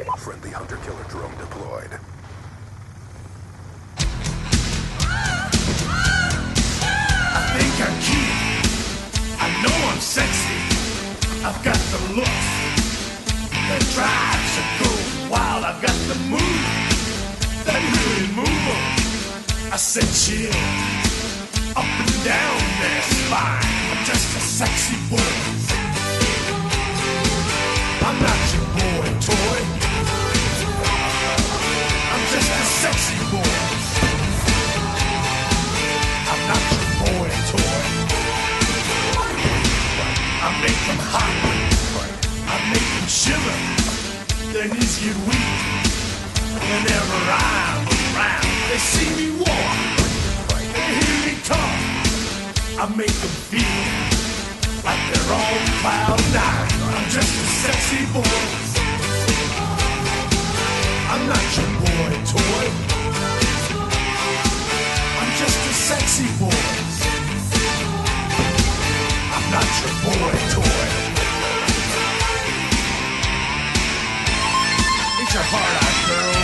Friendly hunter-killer drone deployed. I think I'm cute. I know I'm sexy. I've got the looks that drives to go wild. I've got the move that really move 'em. I said chill up and down their spine. I'm just a sexy boy. I'm not your boy toy. I'm just a sexy boy. I'm not your boy toy. I make them hot. I make them shiver. Their knees get weak whenever I'm around. They see me walk. They hear me talk. I make them feel like they're on cloud nine. I'm just a sexy boy. I'm not your boy toy. I'm just a sexy boy. I'm not your boy toy. Ain't your heart out, girl?